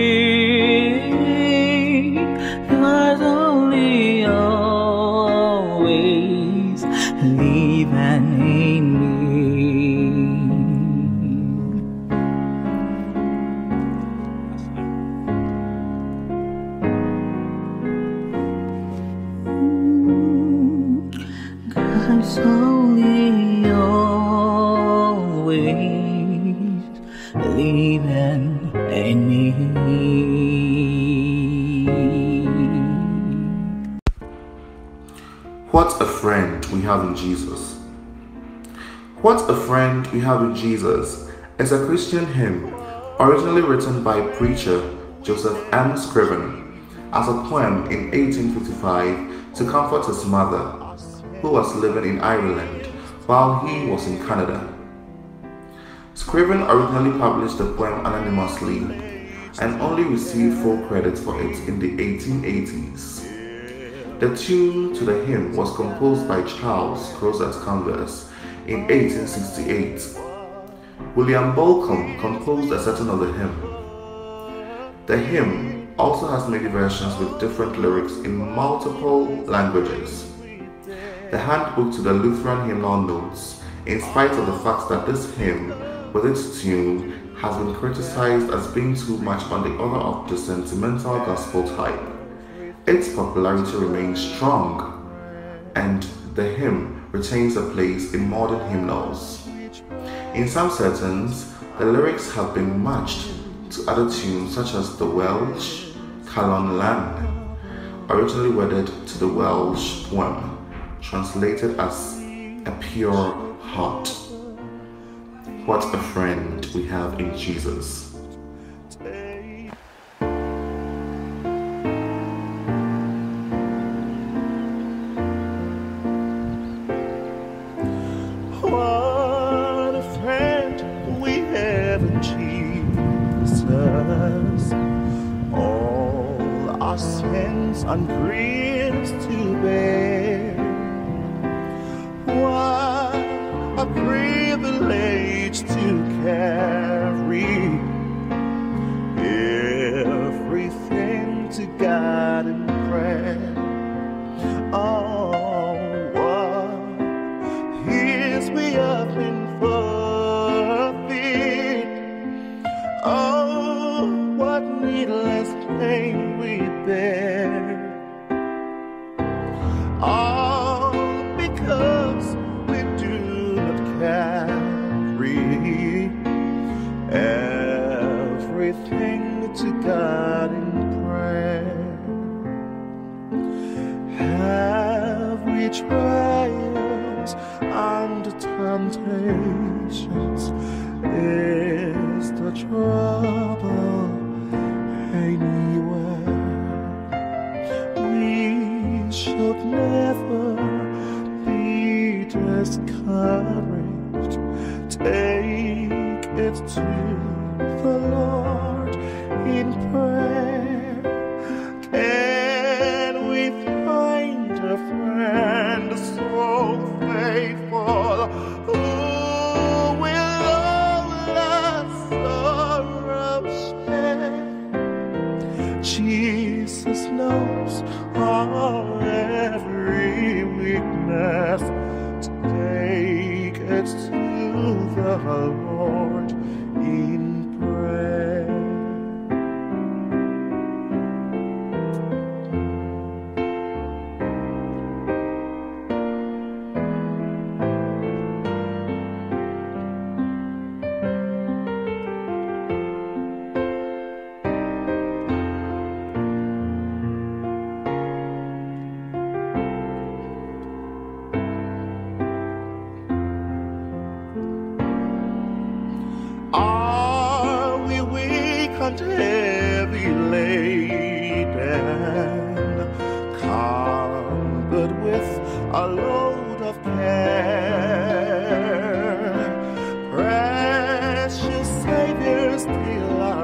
see that only always live and in me. God's only always living in me. What a friend we have in Jesus. What a friend we have in Jesus is a Christian hymn originally written by preacher Joseph M. Scriven as a poem in 1855 to comfort his mother, who was living in Ireland while he was in Canada. Scriven originally published the poem anonymously and only received full credit for it in the 1880s. The tune to the hymn was composed by Charles Crozet Converse in 1868. William Bolcom composed a section of the hymn. The hymn also has many versions with different lyrics in multiple languages. The handbook to the Lutheran hymnal notes, in spite of the fact that this hymn, with its tune, has been criticized as being too much on the order of the sentimental gospel type, its popularity remains strong, and the hymn retains a place in modern hymnals. In some settings, the lyrics have been matched to other tunes such as the Welsh Calon Lan, originally wedded to the Welsh poem, translated as a pure heart. What a friend we have in Jesus. What a friend we have in Jesus. All our sins and griefs to bear. What a privilege to carry everything to God in prayer. Oh, what His we have been forfeit. Oh, what needless pain we bear. temptations. Is the trouble anywhere? We should never be discouraged. Take it to the Lord in prayer. Can we find a friend so faithful who will all our sorrows share? Jesus knows our every weakness. Take it to the Lord in prayer. Are we weak and heavy laden, cumbered with a load of care? Precious Savior, still our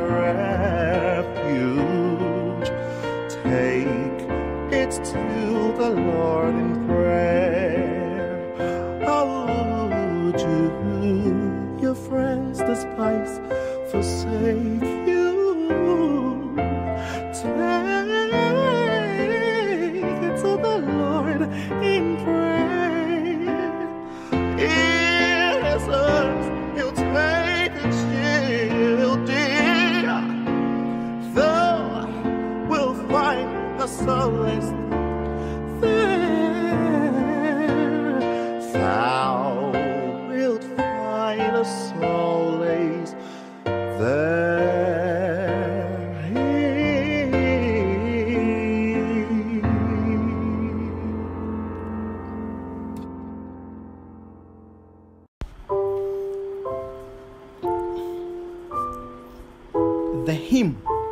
refuge. Take it to the Lord in prayer. How would your friends despise, forsake you? Take it to the Lord in prayer. In His arms He'll take and shield dear. Though we'll find a solace there, thou wilt find a solace there. The hymn,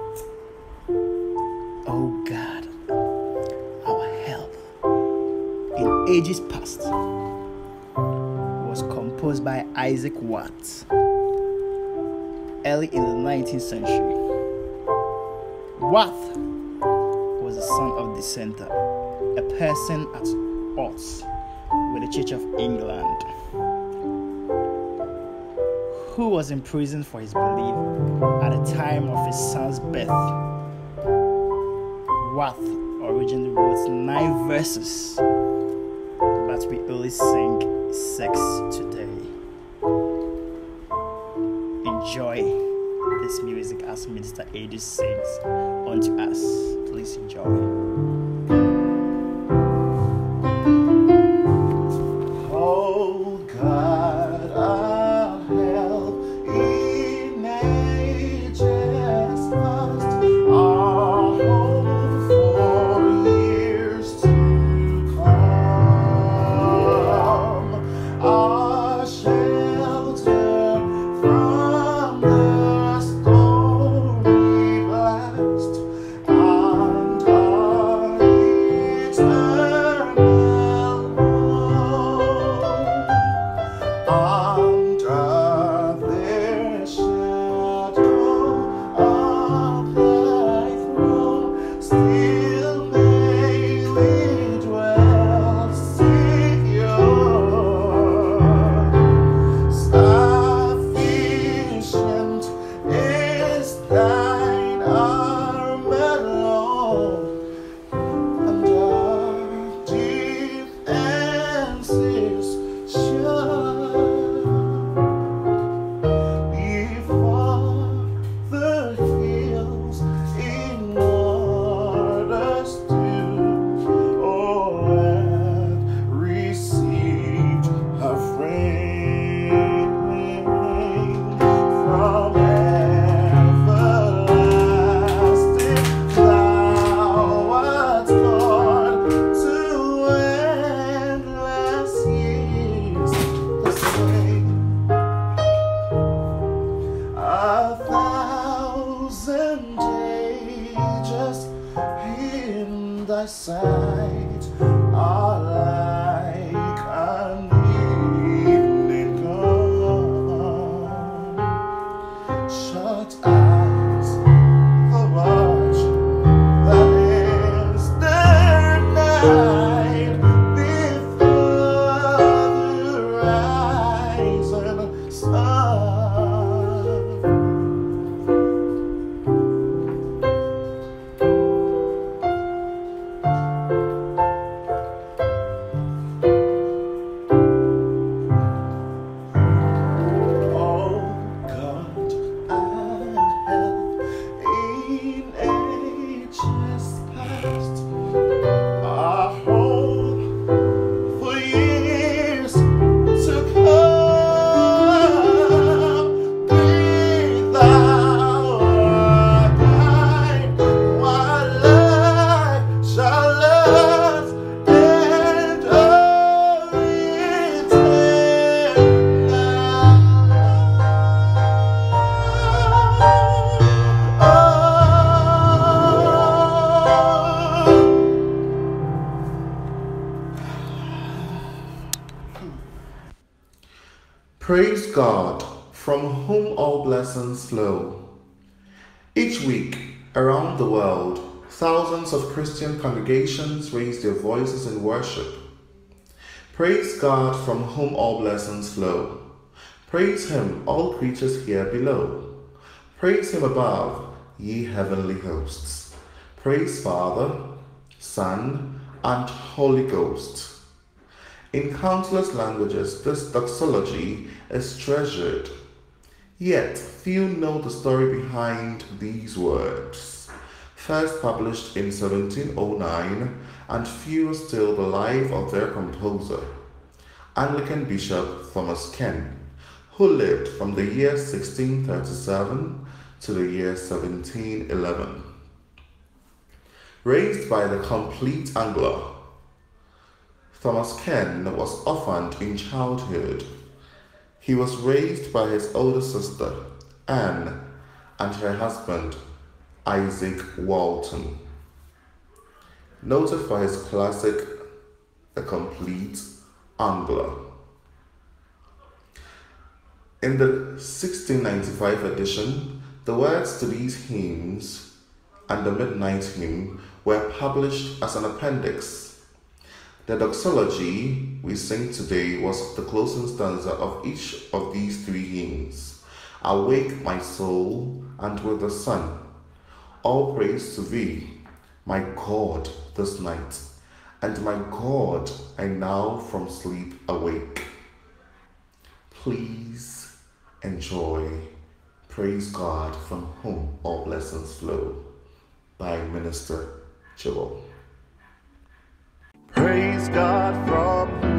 "Oh God, our help in ages past," was composed by Isaac Watts early in the 19th century. Watt was the son of dissenter, a person at odds with the Church of England, who was imprisoned for his belief at the time of his son's birth. Watt originally wrote 9 verses, but we only sing 6 today. Enjoy this music as Minister Adu sings unto us. Please enjoy. Oh God, our help in ages past, our hope for years to come, our shelter from the stormy blast, and our Praise God, from whom all blessings flow. Each week, around the world, thousands of Christian congregations raise their voices in worship. Praise God, from whom all blessings flow. Praise Him, all creatures here below. Praise Him above, ye heavenly hosts. Praise Father, Son, and Holy Ghost. In countless languages, this doxology is treasured. Yet, few know the story behind these words. First published in 1709, and fewer still the life of their composer, Anglican Bishop Thomas Ken, who lived from the year 1637 to the year 1711. Raised by the complete Angler, Thomas Ken was orphaned in childhood. He was raised by his older sister, Anne, and her husband, Isaac Walton. Noted for his classic, The Complete Angler. In the 1695 edition, the words to these hymns and the Midnight Hymn were published as an appendix. The doxology we sing today was the closing stanza of each of these three hymns. Awake, my soul, and with the sun. All praise to thee, my God, this night. And my God, I now from sleep awake. Please enjoy Praise God, from whom all blessings flow, by Minister Joel. Praise God from